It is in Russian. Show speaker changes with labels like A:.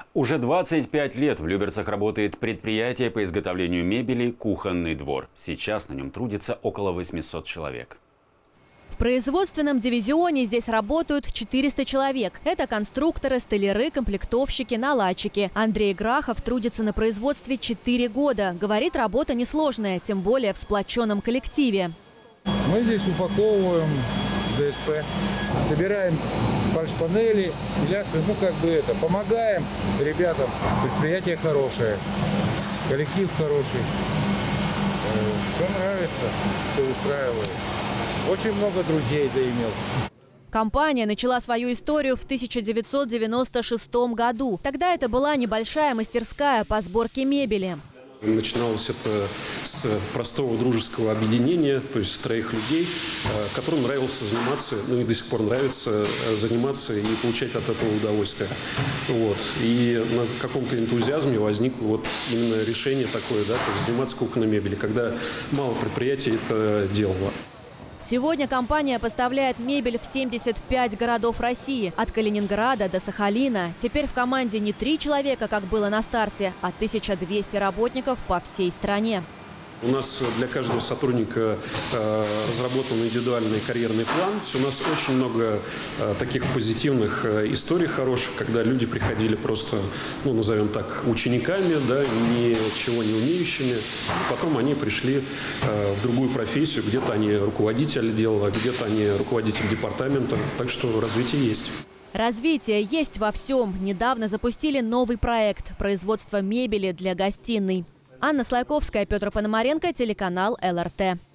A: Уже 25 лет в Люберцах работает предприятие по изготовлению мебели «Кухонный двор». Сейчас на нем трудится около 800 человек.
B: В производственном дивизионе здесь работают 400 человек. Это конструкторы, столяры, комплектовщики, наладчики. Андрей Грахов трудится на производстве 4 года. Говорит, работа несложная, тем более в сплоченном коллективе.
C: Мы здесь упаковываем ДСП, собираем фальшпанели, пилястры, помогаем ребятам. Предприятие хорошее, коллектив хороший. Все нравится, все устраивает. Очень много друзей заимел.
B: Компания начала свою историю в 1996 году. Тогда это была небольшая мастерская по сборке мебели.
D: Начиналось это с простого дружеского объединения, то есть с 3 людей, которым нравилось заниматься, и до сих пор нравится заниматься и получать от этого удовольствие. И на каком-то энтузиазме возникло именно решение такое, то есть заниматься кухонной мебелью, когда мало предприятий это делало.
B: Сегодня компания поставляет мебель в 75 городов России, от Калининграда до Сахалина. Теперь в команде не 3 человека, как было на старте, а 1200 работников по всей стране.
D: У нас для каждого сотрудника разработан индивидуальный карьерный план. У нас очень много таких позитивных историй хороших, когда люди приходили просто, назовем так, учениками, ничего не умеющими. Потом они пришли в другую профессию, где-то они руководитель дела, где-то они руководитель департамента. Так что развитие есть.
B: Развитие есть во всем. Недавно запустили новый проект – производство мебели для гостиной. Анна Слайковская, Петр Пономаренко, телеканал ЛРТ.